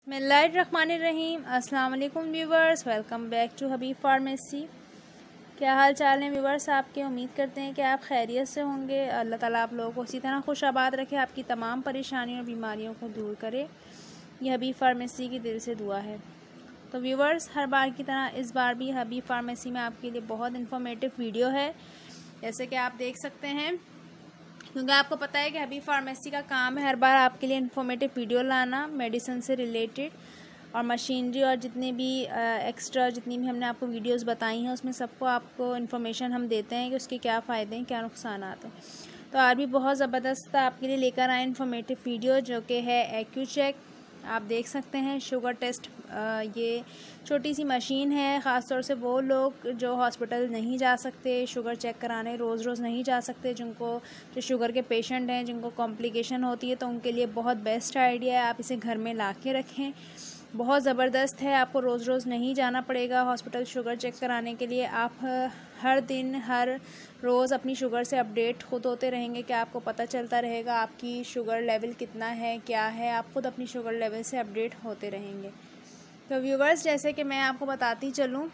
बिस्मिल्लाहिर्रहमानिर्रहीम। अस्सलाम वालेकुम viewers, welcome back to Habib pharmacy. क्या हाल चाल है व्यूवर्स आपके? उम्मीद करते हैं कि आप खैरियत से होंगे। अल्लाह ताला आप लोगों को इसी तरह खुश आबाद रखे, आपकी तमाम परेशानियों और बीमारियों को दूर करे। ये हबीब फार्मेसी की दिल से दुआ है। तो व्यूवर्स, हर बार की तरह इस बार भी हबीब फार्मेसी में आपके लिए बहुत इन्फॉर्मेटिव वीडियो है, जैसे कि आप देख सकते हैं। क्योंकि आपको पता है कि हबीब फार्मेसी का काम है हर बार आपके लिए इन्फॉर्मेटिव वीडियो लाना, मेडिसिन से रिलेटेड और मशीनरी और जितने भी एक्स्ट्रा जितनी भी हमने आपको वीडियोस बताई हैं उसमें सबको आपको इन्फॉर्मेशन हम देते हैं कि उसके क्या फ़ायदे हैं, क्या नुकसान आते हैं। तो आज भी बहुत ज़बरदस्त आपके लिए लेकर आए इन्फॉर्मेटिव वीडियो, जो कि है एक्यू चेक। आप देख सकते हैं शुगर टेस्ट। ये छोटी सी मशीन है, ख़ास तौर से वो लोग जो हॉस्पिटल नहीं जा सकते शुगर चेक कराने, रोज़ रोज़ नहीं जा सकते, जो शुगर के पेशेंट हैं, जिनको कॉम्प्लिकेशन होती है, तो उनके लिए बहुत बेस्ट आइडिया है। आप इसे घर में ला के रखें, बहुत ज़बरदस्त है। आपको रोज़ रोज़ नहीं जाना पड़ेगा हॉस्पिटल शुगर चेक कराने के लिए। आप हर दिन हर रोज़ अपनी शुगर से अपडेट खुद होते रहेंगे कि आपको पता चलता रहेगा आपकी शुगर लेवल कितना है, क्या है। आप खुद अपनी शुगर लेवल से अपडेट होते रहेंगे। तो व्यूवर्स, जैसे कि मैं आपको बताती चलूँ,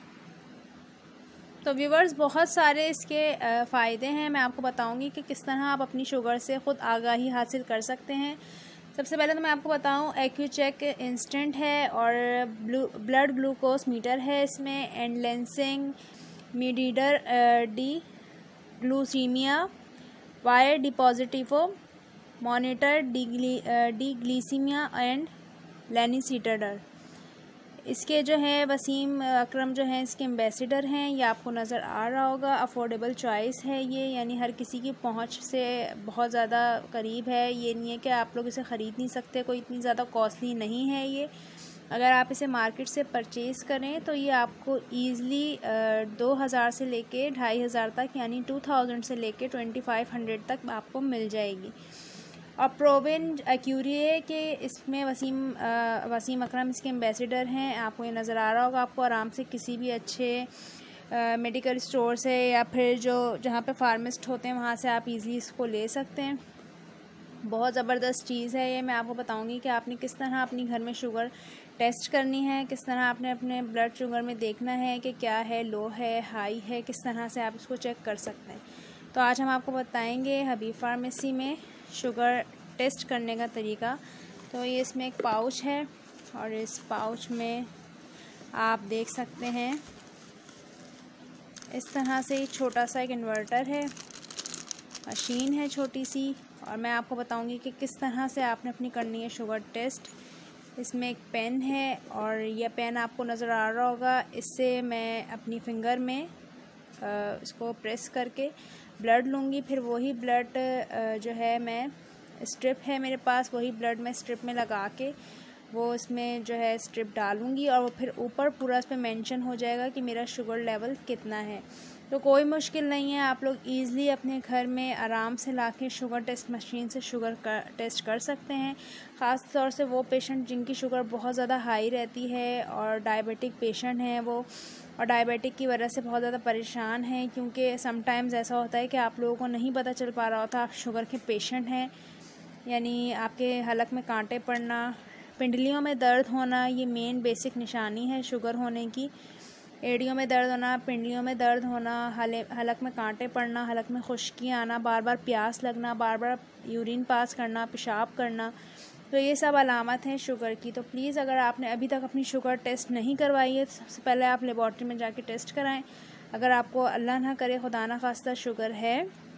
तो व्यूवर्स बहुत सारे इसके फ़ायदे हैं। मैं आपको बताऊंगी कि किस तरह आप अपनी शुगर से ख़ुद आगाही हासिल कर सकते हैं। सबसे पहले तो मैं आपको बताऊं, एक्यू चेक इंस्टेंट है और ब्लड ग्लूकोज मीटर है इसमें, एंड लेंसिंग मीडीडर डी ग्लूसीमिया, वायर डिपॉजिटिवो मॉनिटर डी ग्लीसीमिया एंड लेनिसीटडर। इसके जो है वसीम अकरम जो हैं इसके एम्बेसडर हैं, ये आपको नज़र आ रहा होगा। अफोर्डेबल चॉइस है ये, यानी हर किसी की पहुंच से बहुत ज़्यादा करीब है। ये नहीं है कि आप लोग इसे ख़रीद नहीं सकते, कोई इतनी ज़्यादा कॉस्टली नहीं है ये। अगर आप इसे मार्केट से परचेज़ करें तो ये आपको ईज़िली 2000 से लेके 2500 तक, यानी 2000 से लेके 2500 तक आपको मिल जाएगी। और प्रोविन एक्यूरिए के इसमें वसीम अकरम इसके एम्बेसडर हैं। आपको ये नज़र आ रहा होगा। आपको आराम से किसी भी अच्छे मेडिकल स्टोर से या फिर जहाँ पे फार्मासिस्ट होते हैं वहाँ से आप इजीली इसको ले सकते हैं। बहुत ज़बरदस्त चीज़ है ये। मैं आपको बताऊंगी कि आपने किस तरह अपनी घर में शुगर टेस्ट करनी है, किस तरह आपने अपने ब्लड शुगर में देखना है कि क्या है, लो है, हाई है, किस तरह से आप इसको चेक कर सकते हैं। तो आज हम आपको बताएंगे हबीब फार्मेसी में शुगर टेस्ट करने का तरीका। तो ये इसमें एक पाउच है और इस पाउच में आप देख सकते हैं इस तरह से छोटा सा एक इन्वर्टर है, मशीन है छोटी सी, और मैं आपको बताऊंगी कि किस तरह से आपने अपनी करनी है शुगर टेस्ट। इसमें एक पेन है और यह पेन आपको नज़र आ रहा होगा। इससे मैं अपनी फिंगर में इसको प्रेस करके ब्लड लूँगी, फिर वही ब्लड जो है मैं स्ट्रिप है मेरे पास, वही ब्लड मैं स्ट्रिप में लगा के वो इसमें जो है स्ट्रिप डालूँगी और फिर ऊपर पूरा इस पर मेंशन हो जाएगा कि मेरा शुगर लेवल कितना है। तो कोई मुश्किल नहीं है, आप लोग ईज़िली अपने घर में आराम से लाके शुगर टेस्ट मशीन से शुगर टेस्ट कर सकते हैं। ख़ास तौर से वो पेशेंट जिनकी शुगर बहुत ज़्यादा हाई रहती है और डायबिटिक पेशेंट हैं वो, और डायबिटिक की वजह से बहुत ज़्यादा परेशान हैं, क्योंकि समटाइम्स ऐसा होता है कि आप लोगों को नहीं पता चल पा रहा होता आप शुगर के पेशेंट हैं। यानी आपके हलक में कांटे पड़ना, पिंडलियों में दर्द होना, ये मेन बेसिक निशानी है शुगर होने की। एड़ियों में दर्द होना, पिंडलियों में दर्द होना, हलक में कांटे पड़ना, हलक में खुश्की आना, बार बार प्यास लगना, बार बार यूरिन पास करना, पेशाब करना, तो ये सब अलामत हैं शुगर की। तो प्लीज़ अगर आपने अभी तक अपनी शुगर टेस्ट नहीं करवाई है तो सबसे पहले आप लेबॉर्ट्री में जाके टेस्ट कराएं। अगर आपको अल्लाह ना करे खुदा ना खास्ता शुगर है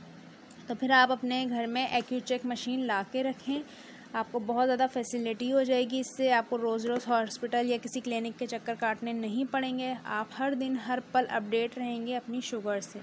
तो फिर आप अपने घर में एक्यू चेक मशीन ला के रखें। आपको बहुत ज़्यादा फैसिलिटी हो जाएगी इससे। आपको रोज़ रोज़ हॉस्पिटल या किसी क्लिनिक के चक्कर काटने नहीं पड़ेंगे। आप हर दिन हर पल अपडेट रहेंगे अपनी शुगर से।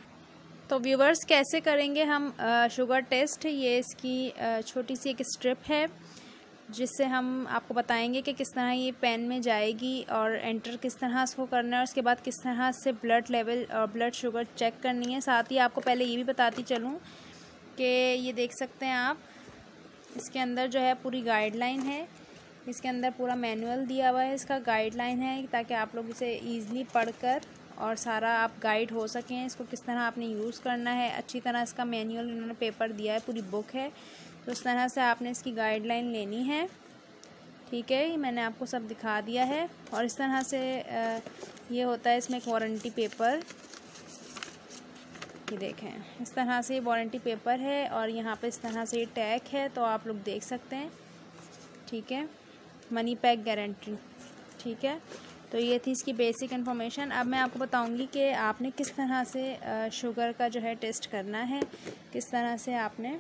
तो व्यूवर्स, कैसे करेंगे हम शुगर टेस्ट? ये इसकी छोटी सी एक स्ट्रिप है जिससे हम आपको बताएंगे कि किस तरह ये पेन में जाएगी और एंटर किस तरह इसको करना है, और उसके बाद किस तरह से ब्लड लेवल और ब्लड शुगर चेक करनी है। साथ ही आपको पहले ये भी बताती चलूँ कि ये देख सकते हैं आप, इसके अंदर जो है पूरी गाइडलाइन है, इसके अंदर पूरा मैनुअल दिया हुआ है, इसका गाइडलाइन है, ताकि आप लोग इसे ईज़िली पढ़कर और सारा आप गाइड हो सकें। इसको किस तरह आपने यूज़ करना है अच्छी तरह, इसका मैनुअल इन्होंने पेपर दिया है, पूरी बुक है। तो इस तरह से आपने इसकी गाइडलाइन लेनी है ठीक है, मैंने आपको सब दिखा दिया है। और इस तरह से ये होता है इसमें एक वारंटी पेपर, ये देखें इस तरह से वारंटी पेपर है और यहाँ पे इस तरह से ये टैग है, तो आप लोग देख सकते हैं। ठीक है, मनी पैक गारंटी। ठीक है, तो ये थी इसकी बेसिक इन्फॉर्मेशन। अब मैं आपको बताऊंगी कि आपने किस तरह से शुगर का जो है टेस्ट करना है, किस तरह से आपने।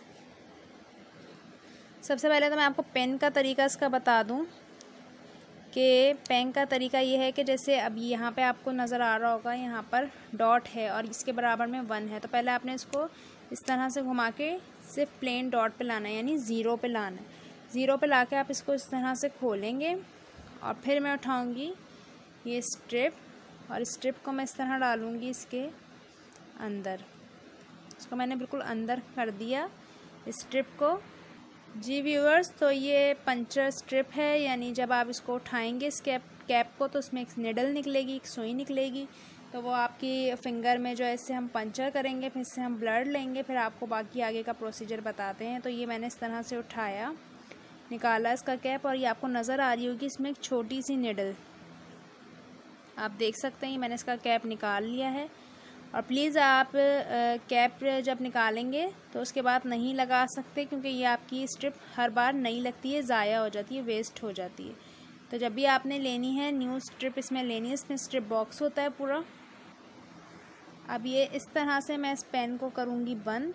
सबसे पहले तो मैं आपको पेन का तरीका इसका बता दूं कि पेन का तरीका ये है कि जैसे अब यहाँ पे आपको नज़र आ रहा होगा, यहाँ पर डॉट है और इसके बराबर में 1 है, तो पहले आपने इसको इस तरह से घुमा के सिर्फ प्लेन डॉट पे लाना है, यानी ज़ीरो पे लाना है। ज़ीरो पे ला के आप इसको इस तरह से खोलेंगे और फिर मैं उठाऊँगी ये स्ट्रिप और स्ट्रिप को मैं इस तरह डालूँगी इसके अंदर। इसको मैंने बिल्कुल अंदर कर दिया स्ट्रिप को। जी व्यूअर्स, तो ये पंचर स्ट्रिप है, यानी जब आप इसको उठाएंगे इस कैप को तो उसमें एक निडल निकलेगी, एक सुई निकलेगी, तो वो आपकी फिंगर में जो है इससे हम पंचर करेंगे, फिर इससे हम ब्लड लेंगे, फिर आपको बाकी आगे का प्रोसीजर बताते हैं। तो ये मैंने इस तरह से उठाया, निकाला इसका कैप, और ये आपको नज़र आ रही होगी इसमें एक छोटी सी निडल, आप देख सकते हैं। मैंने इसका कैप निकाल लिया है। और प्लीज़ आप कैप जब निकालेंगे तो उसके बाद नहीं लगा सकते, क्योंकि ये आपकी स्ट्रिप हर बार नहीं लगती है, ज़ाया हो जाती है, वेस्ट हो जाती है। तो जब भी आपने लेनी है न्यू स्ट्रिप इसमें लेनी है, इसमें स्ट्रिप बॉक्स होता है पूरा। अब ये इस तरह से मैं इस पेन को करूँगी बंद।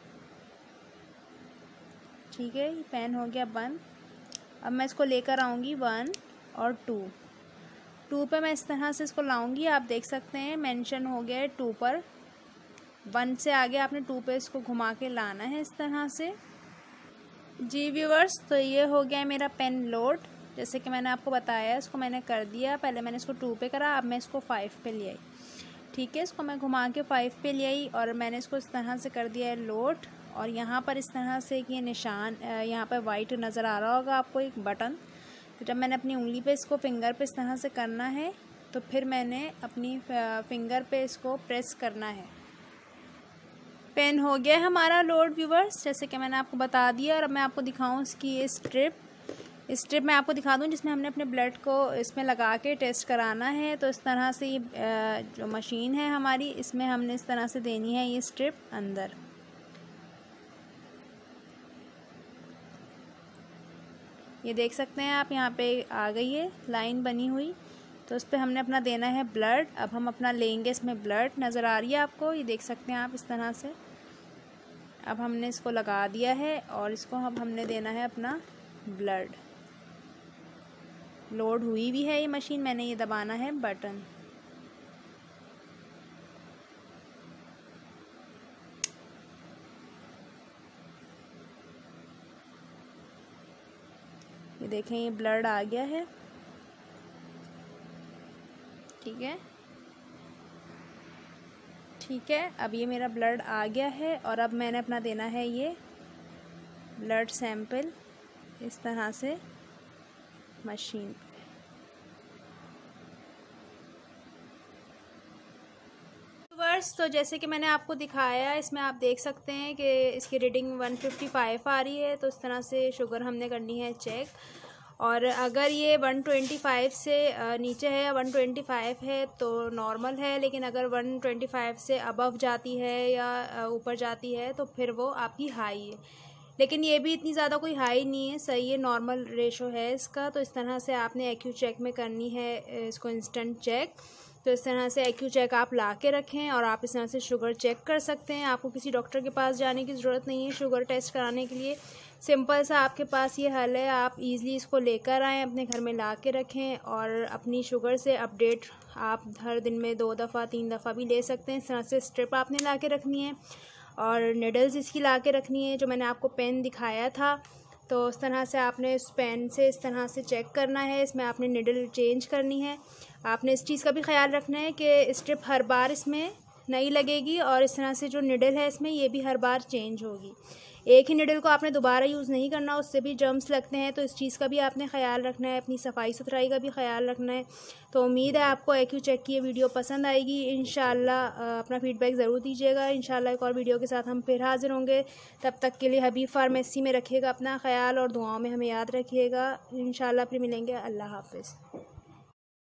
ठीक है, ये पेन हो गया बंद। अब मैं इसको लेकर आऊँगी 1 और 2 पे मैं इस तरह से इसको लाऊंगी। आप देख सकते हैं मेंशन हो गया है 2 पर। 1 से आगे आपने 2 पे इसको घुमा के लाना है इस तरह से। जी व्यूअर्स, तो ये हो गया है मेरा पेन लोड, जैसे कि मैंने आपको बताया, इसको मैंने कर दिया। पहले मैंने इसको 2 पे करा, अब मैं इसको 5 पे ले आई। ठीक है, इसको मैं घुमा के 5 पे ले आई और मैंने इसको इस तरह से कर दिया है लोड। और यहाँ पर इस तरह से ये निशान यहाँ पर वाइट नज़र आ रहा होगा आपको, एक बटन। तो जब मैंने अपनी उंगली पे इसको फिंगर पे इस तरह से करना है, तो फिर मैंने अपनी फिंगर पे इसको प्रेस करना है। पेन हो गया हमारा लोड व्यूवर्स, जैसे कि मैंने आपको बता दिया। और अब मैं आपको दिखाऊं इसकी ये स्ट्रिप मैं आपको दिखा दूं जिसमें हमने अपने ब्लड को इसमें लगा के टेस्ट कराना है। तो इस तरह से ये जो मशीन है हमारी, इसमें हमने इस तरह से देनी है ये स्ट्रिप अंदर। ये देख सकते हैं आप, यहाँ पे आ गई है लाइन बनी हुई, तो इस पर हमने अपना देना है ब्लड। अब हम अपना लेंगे, इसमें ब्लड नज़र आ रही है आपको, ये देख सकते हैं आप इस तरह से। अब हमने इसको लगा दिया है और इसको अब हमने देना है अपना ब्लड। लोड हुई भी है ये मशीन, मैंने ये दबाना है बटन। ये देखें, ये ब्लड आ गया है। ठीक है, ठीक है, अब ये मेरा ब्लड आ गया है और अब मैंने अपना देना है ये ब्लड सैंपल इस तरह से मशीन पे। तो जैसे कि मैंने आपको दिखाया, इसमें आप देख सकते हैं कि इसकी रीडिंग 155 आ रही है। तो इस तरह से शुगर हमने करनी है चेक। और अगर ये 125 से नीचे है, 125 है तो नॉर्मल है, लेकिन अगर 125 से अबव जाती है या ऊपर जाती है तो फिर वो आपकी हाई है। लेकिन ये भी इतनी ज़्यादा कोई हाई नहीं है, सही है, नॉर्मल रेशो है इसका। तो इस तरह से आपने एक्यू चेक में करनी है इसको इंस्टेंट चेक। तो इस तरह से एक्यू चेक आप ला के रखें और आप इस तरह से शुगर चेक कर सकते हैं। आपको किसी डॉक्टर के पास जाने की ज़रूरत नहीं है शुगर टेस्ट कराने के लिए। सिंपल सा आपके पास ये हल है, आप इजीली इसको लेकर आएँ, अपने घर में ला के रखें और अपनी शुगर से अपडेट आप हर दिन में 2 दफ़ा 3 दफ़ा भी ले सकते हैं। इस तरह से स्ट्रिप आपने ला के रखनी है और निडल्स इसकी ला के रखनी है, जो मैंने आपको पेन दिखाया था। तो इस तरह से आपने इस पेन से इस तरह से चेक करना है, इसमें आपने निडल चेंज करनी है। आपने इस चीज़ का भी ख्याल रखना है कि स्ट्रिप हर बार इसमें नहीं लगेगी और इस तरह से जो निडल है इसमें ये भी हर बार चेंज होगी। एक ही निडल को आपने दोबारा यूज़ नहीं करना, उससे भी जर्म्स लगते हैं, तो इस चीज़ का भी आपने ख्याल रखना है, अपनी सफाई सुथराई का भी ख्याल रखना है। तो उम्मीद है आपको AQ चेक की ये वीडियो पसंद आएगी। इंशाल्लाह अपना फीडबैक ज़रूर दीजिएगा। इंशाल्लाह एक और वीडियो के साथ हम फिर हाज़िर होंगे। तब तक के लिए हबीब फार्मेसी में रखिएगा अपना ख्याल और दुआओं में हमें याद रखिएगा। इंशाल्लाह फिर मिलेंगे। अल्लाह हाफ़िज़।